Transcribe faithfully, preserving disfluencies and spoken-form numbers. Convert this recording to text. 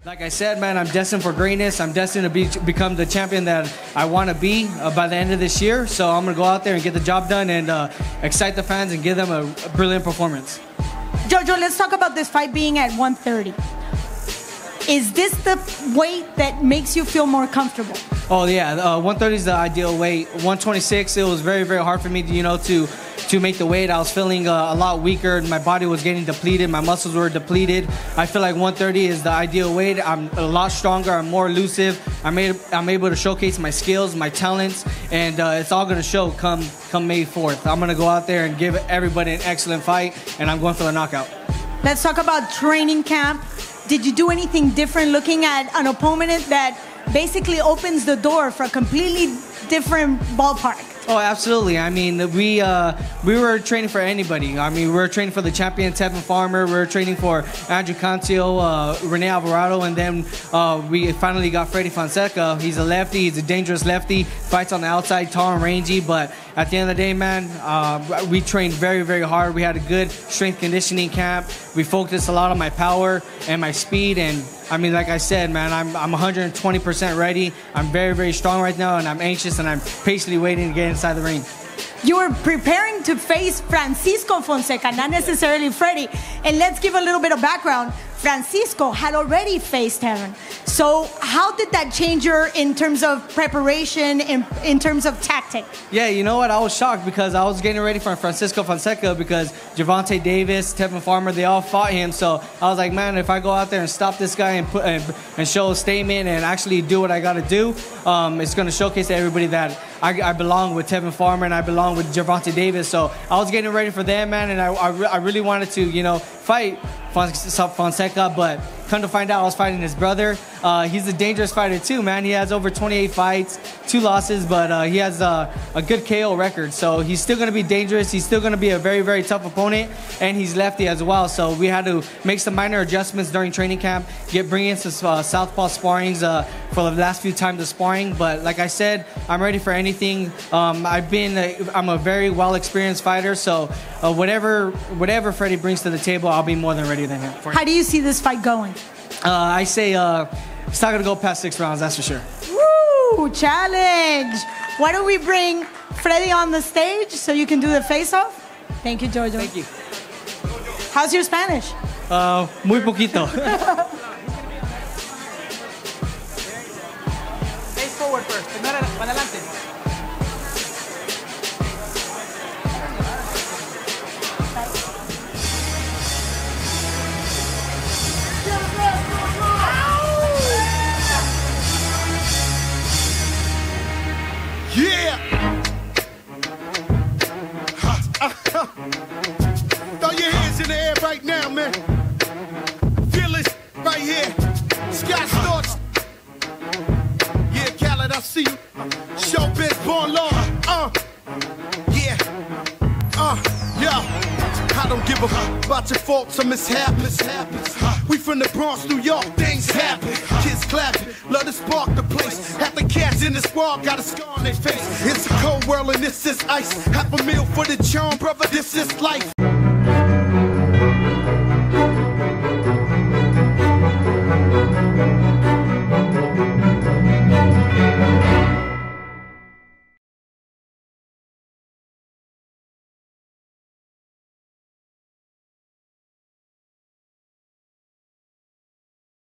Like I said, man, I'm destined for greatness. I'm destined to be, become the champion that I want to be uh, by the end of this year. So I'm going to go out there and get the job done and uh, excite the fans and give them a, a brilliant performance. Jojo, let's talk about this fight being at one thirty. Is this the weight that makes you feel more comfortable? Oh, yeah. Uh, one thirty is the ideal weight. one twenty-six, it was very, very hard for me, to, you know, to to make the weight. I was feeling uh, a lot weaker. My body was getting depleted. My muscles were depleted. I feel like one thirty is the ideal weight. I'm a lot stronger. I'm more elusive. I'm, made, I'm able to showcase my skills, my talents, and uh, it's all going to show come, come May fourth. I'm going to go out there and give everybody an excellent fight, and I'm going for the knockout. Let's talk about training camp. Did you do anything different looking at an opponent that basically opens the door for a completely different ballpark? Oh, absolutely. I mean, we uh, we were training for anybody. I mean, we were training for the champion, Tevin Farmer. We were training for Andrew Cancio, uh, Rene Alvarado, and then uh, we finally got Freddy Fonseca. He's a lefty. He's a dangerous lefty. Fights on the outside, tall and rangy. But at the end of the day, man, uh, we trained very, very hard. We had a good strength conditioning camp. We focused a lot on my power and my speed. And I mean, like I said, man, I'm I'm one hundred twenty percent ready. I'm very, very strong right now, and I'm anxious, and I'm patiently waiting to get inside the ring. You were preparing to face Francisco Fonseca, not necessarily Freddy. And let's give a little bit of background. Francisco had already faced Tevin. So how did that change your, in terms of preparation, in, in terms of tactic? Yeah, you know what? I was shocked because I was getting ready for Francisco Fonseca because Gervonta Davis, Tevin Farmer, they all fought him. So I was like, man, if I go out there and stop this guy and put and, and show a statement and actually do what I got to do, um, it's going to showcase to everybody that I, I belong with Tevin Farmer and I belong with Gervonta Davis. So I was getting ready for them, man, and I, I, re I really wanted to, you know, fight Fonseca, but come to find out I was fighting his brother. Uh, he's a dangerous fighter too, man. He has over twenty-eight fights, two losses, but uh, he has uh, a good K O record. So he's still going to be dangerous. He's still going to be a very, very tough opponent, and he's lefty as well. So we had to make some minor adjustments during training camp, get bring in some uh, southpaw sparrings uh, for the last few times of sparring. But like I said, I'm ready for anything. Um, I've been, a, I'm a very well-experienced fighter, so uh, whatever, whatever Freddy brings to the table, I'll be more than ready than him. How do you see this fight going? Uh, I say uh, it's not going to go past six rounds, that's for sure. Woo! Challenge! Why don't we bring Freddy on the stage so you can do the face-off? Thank you, Jojo. Thank you. How's your Spanish? Uh, muy poquito. Face forward first. Primero, adelante. Yeah! Throw your hands in the air right now, man. Feel it right here. Scott Storch. Yeah, Khaled, I see you. Showbiz, born law. Uh, yeah. Uh, yeah. I don't give a fuck about your faults or mishaps. We from the Bronx, New York, things happen. Kids clapping, love to spark the place. Half the cats in the squad got a scar on their face. It's a cold world and this is ice. Half a meal for the charm, brother, this is life.